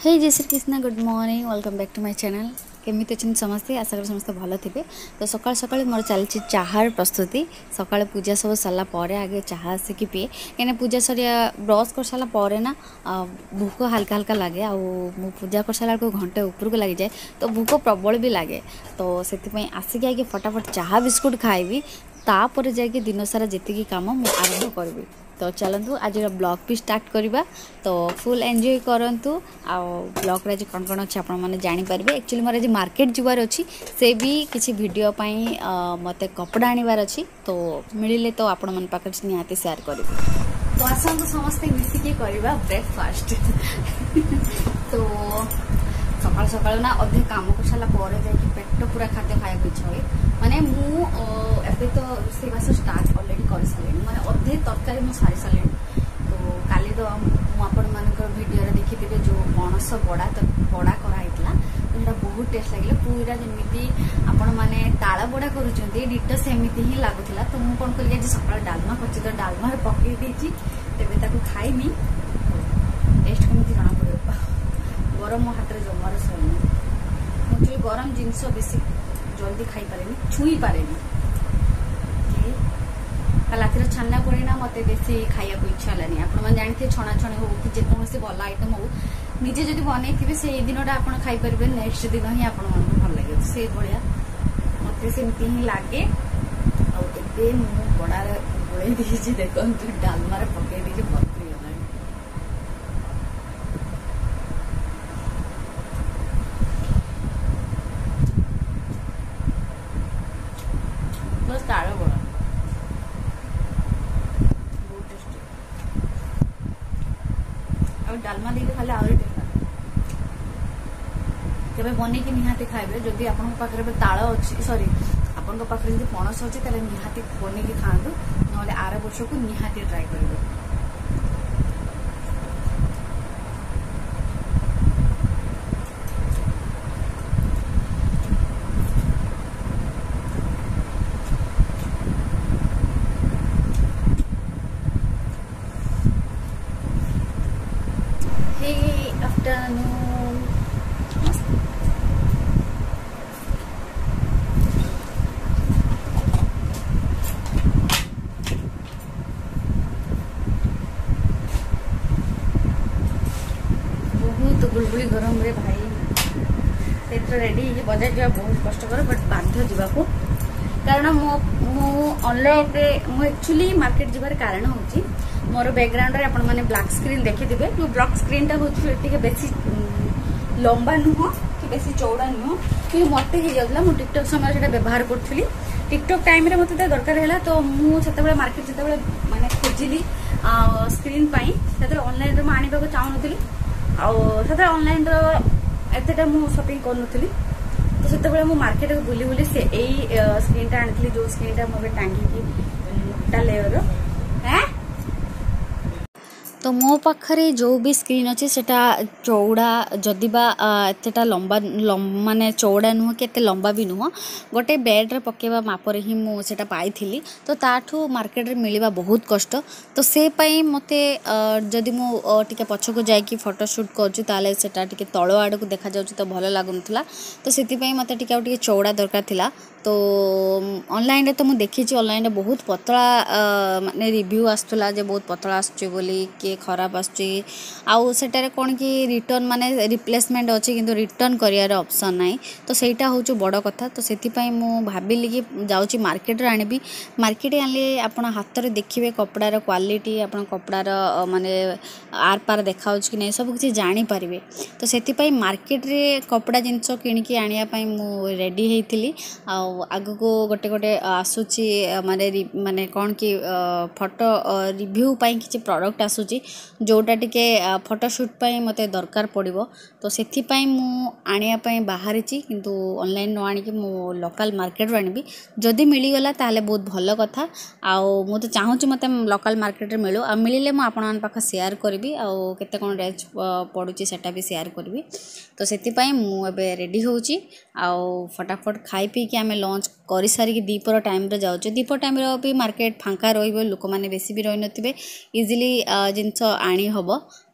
हे जय Shri Krishna good morning welcome back to my channel केमी अच्छे समस्ते आशा कर समस्त भल थे। तो सकाल सकाल मोर चलती चाहार प्रस्तुति सकाल पूजा सब सरला आगे चाहा आसिक पिए कहीं पूजा सरिया ब्रश कर सारा ना भूक हल्का हल्का लगे आउ पूजा कर सारा घंटे उपरको लग जाए तो भूक प्रबल भी लगे। तो से आसिक आगे फटाफट चाहा बिस्कुट खाइबी तापर जाके दिन सारा जी कम मुझे आरंभ करी। तो चलतु आज ब्लॉग भी स्टार्ट करवा। तो फुल एंजॉय करंतु आ ब्लॉग रे कौन कौन अच्छे आपण मैंने जानीपारे। एक्चुअली मोर आज मार्केट जीवार अच्छी से भी किसी वीडियो पाई मते कपड़ा आनिबार अच्छी तो मिले तो आपण मन पाखे निहाती शेयर करी। तो आसतु समस्ते मिसिकी करवा ब्रेकफास्ट। तो सकाल सकाल ना अधे काम कर सारा जाकि पेट पूरा खाद्य खाया इच्छा हुए माने मुझे तो रोषेईबास स्टार्ट अलरेडी कर सारे मैंने अधे तरकारी मुझे सारी सारे। तो काली तो मुझे भिडियो देखी जो पणस बड़ा तो बड़ा कराई तो बहुत टेस्ट लगे पूरा जमी आपण मैंने ताल बड़ा करुँच सेमती ही लगुला। तो मुझे कौन कल आज सकाल डालमा कर तो डालमा पकई देती तेज खाइमी टेस्ट कमी जना पड़े। गरम मो हाथ में जमार सही मुझे गरम जिनस बेसी जल्दी खाई पारे छुई पारे रातिर छाना पड़ी ना मत बेसी खाया इच्छा है। आप जानते छणाछणी हो कि जेकोसी भल आइटम हो निजे जब बनई से दिनटा आप खाईपर नेक्स्ट दिन ही आप भल लगे से भाया मत सेमती ही लगे। आए बड़ा गोल देखो डालमार पकई दी भर्ती गला बस ताड़ बड़ा बहुत टेस्टी और डालमा देखे खाली आहरी टेस्ट के बनई निहाती खाइबे। जदि आप ताल अच्छी सॉरी आपण पाखे जब पणस अच्छे तेल निहाती बनई खातु ना आर वर्ष को निहाती ट्राए करेंगे। आफ्टरनून बहुत गुलगुली गरम रे भाई से रेडी बजार जावा बहुत कष्टकर बट बाध्य जावाक कारण ऑनलाइन एक्चुअली मार्केट जीवार कारण हूँ मोर बैकग्राउंड रे आपण माने ब्लैक स्क्रीन देखिथे जो ब्लैक स्क्रीन टा होती बेसी लंबा नुह कि बेसी चौड़ा नुह कि मत हो जाता मु टिकटॉक समय से व्यवहार करी टिकटॉक टाइम रे मत दरकार है। तो मुझे मार्केट जो माने खोजिली स्क्रीन से ऑनलाइन में आने चाहूनी आते ऑनलाइन एतेटा मुझे शॉपिंग करूँ तो से मार्केट को बुली बुली से स्क्रीन टा आनी जो स्क्रीन टा मुझे टांगी मोटा लेयर है। तो मो पाखरे जो भी स्क्रीन अच्छे सेटा चौड़ा जदिबा एतेटा लंबा माने चौड़ा नुह कि लंबा भी नुह गोटे बेड्रे पकेवा मापर ही मुझे पाई। तो ताठू मार्केट रे मिलवा बहुत कष्ट। तो से पाई मते जदि मु टिके पछको जाइकी फोटोशूट करूँ सेटा टिके तल आड़ को देखा जाउछ तो भल लागुनथला। तो सेति पाई मते टिके टिके चौड़ा दरकार थिला। तो ऑनलाइन रे तो मु देखी ऑनलाइन रे बहुत पतला माने रिव्यू आसुला जे बहुत पतला आसुची बोली कि खराब आउटारे कौन कि रिटर्न माने रिप्लेसमेंट अच्छे किंतु रिटर्न करियार ऑप्शन नाई। तो सेटा हूँ बड़ कथा। तो से भाविली कि जाऊँगी मार्केट रे आनिबी मार्केट आनले आपण हाथ में देखिए कपड़ार क्वालिटी आप कपड़ार माने आर पार देखा कि नहीं सब किसी जानीपारे। तो से मार्केट रे कपड़ा जिनस किणिकी आनियापाई मु रेडी होती आग को गोटे गोटे आसूची माने कौन कि फोटो रिव्यू पाई किसी प्रोडक्ट आसूची जोटा टिके फोटोशूट पाई मते दरकार पड़िबो। तो सेथिपाई मु आनियापाई बाहरी किंतु ऑनलाइन न आनिकी मु लोकल मार्केट रो आनिबी जदि मिलीगला ताले बहुत भल कथा। आउ मु तो चाहूँगी मते लोकल मार्केट रे मिलो आ मिलिले मु आपण मान पाखा शेयर करबी आउ केते कोन रेंज पडुची सेटा भी शेयर करबी। तो सेथिपाई मु एबे रेडी होउची आउ फटाफट खाई पी के आमे लंच कर सारी दीपर टाइम रे जाउचे। दीपर टाइम रे भी मार्केट फांका रहिबो लोक माने बेसी भी रहि नथिबे इजीली जिंस आनी हबो।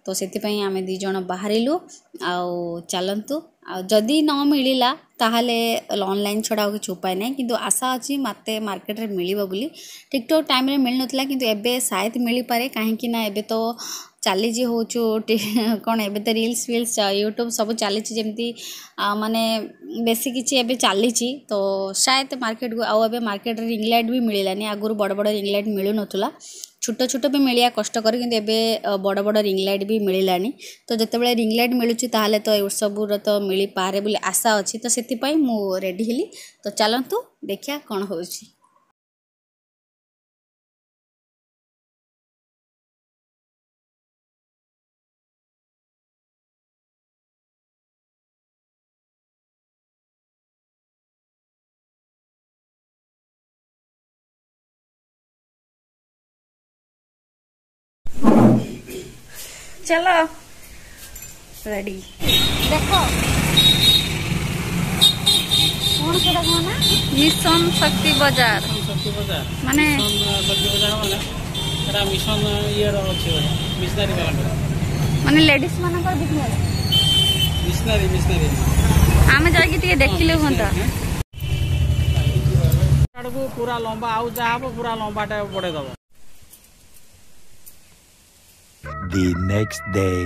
तो से आम दी जन बाहरिलु आउ चलतु जदि न मिलला ताहले ऑनलाइन छड़ा किसी उपाय ना कि आशा अच्छी मत मार्केट में मिल बोली टिकटॉक टाइम रे मिल नाला कि एबे शायद मिल पारे कहीं ना एबे तो चली हूँ कौन एबे तो रील्स फिल्स यूट्यूब सब चली जमी माने बेसी किसी एबे चली तो शायद मार्केट को आउ एबे मार्केट रे रिंग लाइट भी मिललानी आगुरी बड़ बड़ रिंग लाइट मिलू नथुला छोट छोट भी मिलिया कष्टकर कि बड़ बड़ रिंग लाइट भी मिललानी तो जितेबाला रिंग लाइट मिलूँ ताहले तो सबूर तो मिल पारे बोली आशा अच्छी तो से मु रेडी हेली तो चलतु देखिया कौन हो चलो रेडी देखो कौन से ना मिशन शक्ति बाजार माने शक्ति बाजार माने मिशन ये मिशनरी माने लेडीज मान मिशनरी मिशनरी आम जाके देखिले हंता पूरा लंबा आउ जहाँ पूरा लंबाटा बढ़े दब The next day.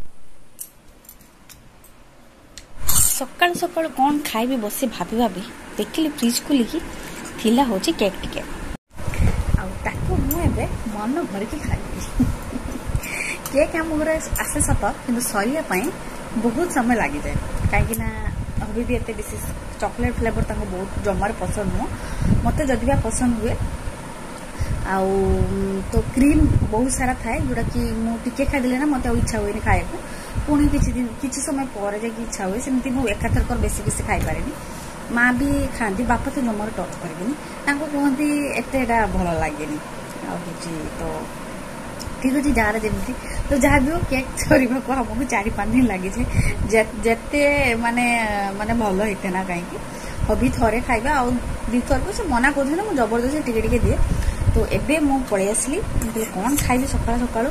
सकाल सकाल कौन खाइबे बसे भाभी भाभी देखिले फ्रिज खोलिकी थिला होची केक टिके आ ताको मु एबे मन भर के खाइबी केक हम घर आसे सत किंतु सरिया पई बहुत समय लागि जाए काहे ना अभी भी एते विशेष चॉकलेट फ्लेवर ताको बहुत जमार पसंद नो मते जदिबा पसंद हुए आउ तो क्रीम बहुत सारा थाए जोड़ा कि मु टिके खाइदेले ना मते इच्छा हुए खाए को पुणी किसी समय पर जाकि इच्छा हुए सेमती मु एकाथरकर बेसी बेसी खाई पारेनी माँ भी खाती बापा तो जमार टच करेनि कहती एतेटा भल लगे तो ठीक अच्छे जार जमी तो जहाँ भी हो केक करने को हमको 4-5 दिन लगे जेते माने माने भल होते ना कहीं हबी थे खाइबा आ 2 थर को मना कर मुझे जबरदस्ती टिके दिए तो एबे मु पड़े आसली कौन खाइबी सकाल सकाल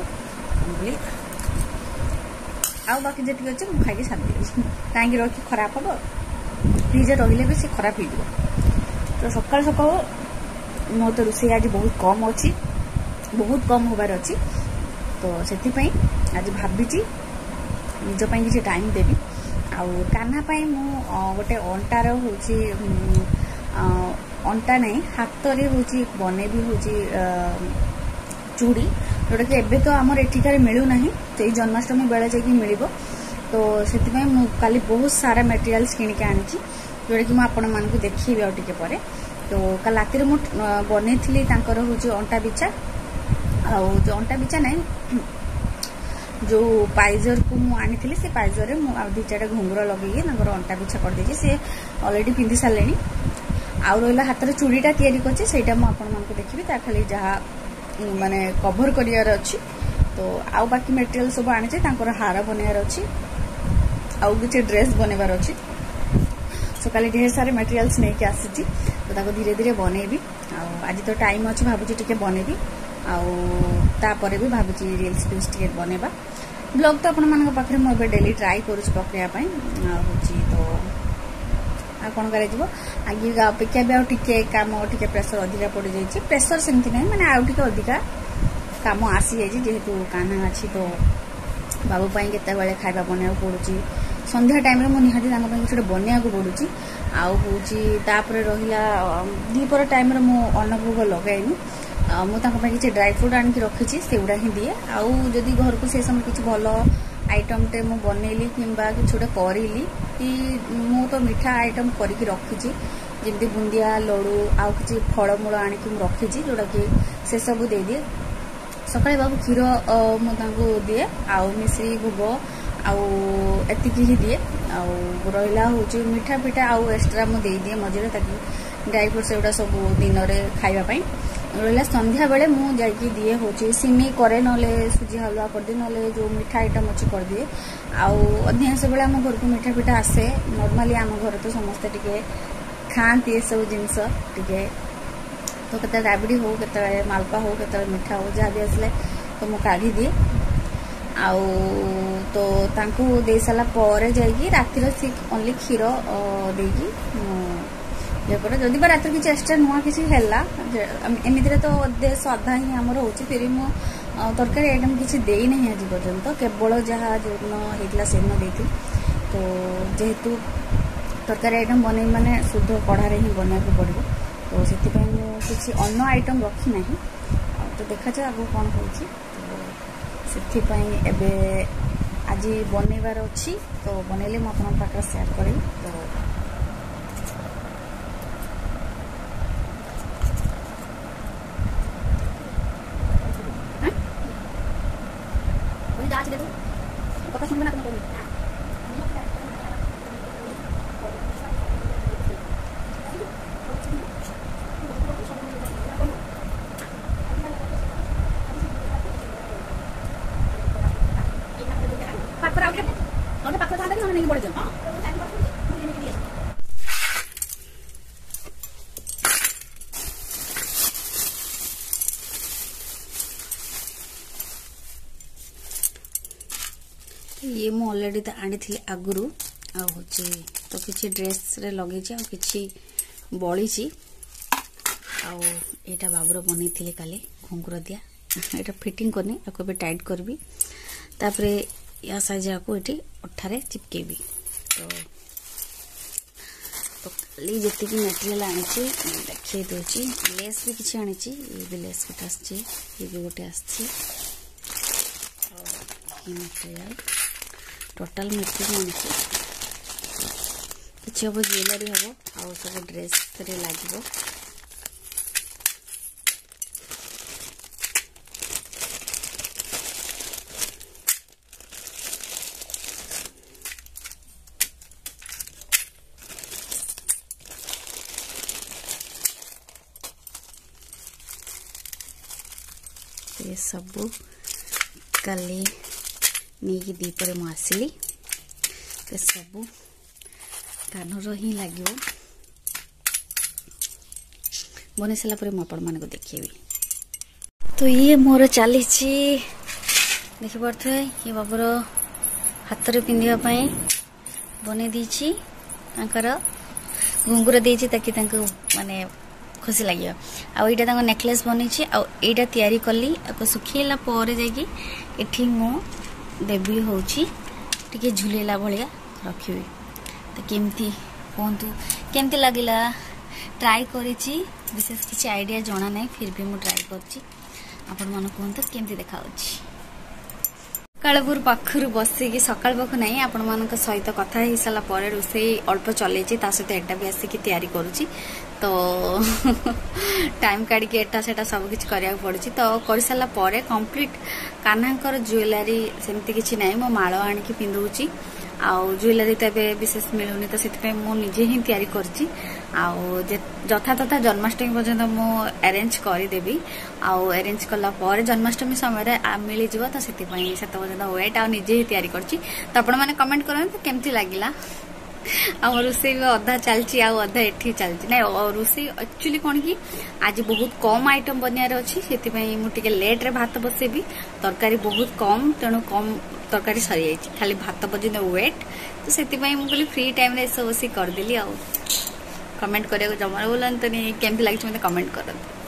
आउ बाकी जी अच्छे मुझे खाई छाड़ी कहीं रखी खराब हम फ्रिजे रही भी सी खराब हो तो सकाल सकाल मो तो रोषे आज बहुत कम अच्छी बहुत कम होबार अच्छी तो से आज भावी निजपाई किसी टाइम देवी आउ कान्हा मु गोटे अंटार हूँ अंटा नहीं हाथ रे हूँ बनैबी हूँ चूड़ी जोटा कि एबे तो आमर एठिकार मिलूना तो जन्माष्टमी बेले जाकि मिल तो से काली बहुत सारा मटेरियल्स किनिक आनी जोटा कि मुझे देखी आगे पर तो कल रात बनई हूँ अंटा बिछा जो अंटा बिछा नहीं जो पाइजर को मुझे से पाइजर में 2-4 घुंगुर लगे अंटा बिछा करदे सी अलरेडी पिंधि सारे आउ रहा हाथ में चूड़ीटा तैयारी करछे सेटा मु आपन मानक देखिबी ता खाली जहाँ माने कभर करियार अछि तो आउ बाकी मटेरियल सब आनिचे तांकर हार बनेयार अछि आउ किछि ड्रेस बनेबार अछि सो काली ढेर सारे मटेरियल्स नै के आसीची तो ताको धीरे धीरे बनेबी आज तो टाइम अछि भाबुची टिके बनेबी आउ ता परे भी भाबुची रील्स फिल्स टिके बनेबा ब्लॉग तो आपन मानक पाखरे मु एबे डेली ट्राई करूची पकरिया पई होची तो आ कौन कर आगे अपेक्षा भी आगे कम टे प्रेसर अधिका पड़ जाए प्रेसर सेमती ना मैंने आगे अधिका कम आसी जाए जेहेतु कान्हा अच्छी तो बाबू के खाଇବା बनवाक पड़ुची संध्या टाइम रे मु निहाती किसी बनवाक पड़ुची आउ हूँ रहा दीपर टाइम रे मु अन्नभोग लगाइनी मुझे किसी ड्राई फ्रूट आनिक रखी से गुड़ा ही दिए आउ जदि घर को से समय किसी भल आइटम टे मु बनैली किंबा कि छोटे करिली कि मु तो मीठा आइटम करके रखी जमी बुंदिया लडू आउ कि फलमूल आनिक रखी जोटा कि से सब दे दिए सकाଳେ बाबू क्षीर मुझे दिए आउ मिश्री भोग आउ एतिकी ही दिए आउ रहा हूँ मीठा पिठा आउ एक्सट्रा मुझे दिए मझे ताकि ड्राई फ्रूट्स एगुड़ा सब दिन में खावाई रहा संध्या बेले मुझे दिए हूँ सिमी करे ना सुजी हलवा करदिए ना जो मीठा आइटम अच्छी कर दिए आधिकांश बेले आम घर को मीठा पिठा आसे नॉर्मली आम घर तो समस्ते टिके खाती ये सब जिनस टिके तो केते राबड़ी हो केते मालपा हो केते मीठा हो जहाँ भी आसले तो मुझे काढ़ी दिए आउ तो तांकू दे सारा पर जाइए रातिर ओनली क्षीर देकी ये पर जदि रात किसी एक्सट्रा नुआ किसी है एमती तो अधे साधा ही आमर हो फिर मो तरकारी आइटम किसी दे नहीं आज पर्यंत केवल जहाँ जो होता से दिन देती तो जेहेतु तरकारी आइटम बन माने शुद्ध कढ़ारे ही बनवा पड़ो तो से किसी अन्न आइटम रखी ना तो देखा जाए आगो कौन हो आज बनइबार अच्छी तो बनइले मुझे पाखे सेयार करी तो कथा सुनबे ना ये मु ऑलरेडी तो आनी थी आगुरु तो किसी ड्रेस रे लगे कि बड़ी आटा बाबूर बन थी काली घुंगुर दिया यहाँ फिटिंग करनी आपको टाइट करबी तापर या साइज को ये अठारे चिपकेबी तो काली जी मटेरियल आनी देखिए दूसरी लेस भी किसी आनी ये भी लेस गोटे आसी ये भी गोटे आसी मटेरियल टोटाल मटेरियल आनी किसी हम ज्वेलरी हम आउ सब ड्रेस लगे ये सब काली नहीं दीपर मुझे सब कानूर ही लगे बन सारापर मुझे को देखी तो ये मोर चली देख पारे ये बाबूर हाथ में पिंधापी बन दी घुंगुर देती ताकि माने खुशी लगे आईटा नेकलेस बनी आईटा तैयारी कली सुखीला जाकि मो देवी हूँ टे झुलेला भाया रखी तो केमती कहतु केमती लगला ट्राई करी विशेष किसी आइडिया जना ना फिर भी मुझे ट्राई कर केमती देखा कालपुर पाखर बसिकी सकाल पाख नहीं आपण मान सहित कथा हो सारापर रोसे अल्प चलई सहित एटा भी आसिक तैयारी करुच्ची तो टाइम काढ़ एटा सब किसी करा पड़ी तो कर सारापर कंप्लीट कान्हांकर ज्वेलरी सेमती किसी ना मो माल आणिकी पिंधुची आउ ज्वेलरी तो ए विशेष मिलूनी तो से मुझे ही तैयारी करची यथा तथा जन्माष्टमी पर्यंत मु अरेंज करदेवी आउ अरेंज कला जन्माष्टमी समय मिल जाव तो से पर्यंत वेट आ निजे ही तैयारी करची तो आपण मैंने कमेंट करते केमती लगला आम रोसे भी अधा चलती अधा एठी चलती ना रोसे एक्चुअली कौन कि आज बहुत कम आइटम बनवार अच्छी से मुझे लेट्रे भात बसेबी तरकारी बहुत कम तेणु कम तरकारी सरी जाइए खाली भात पर्यंत वेट तो से मुझे फ्री टाइम सब बस करदेली कमेंट करा जमा बोलते केमती लगे मतलब कमेंट करते।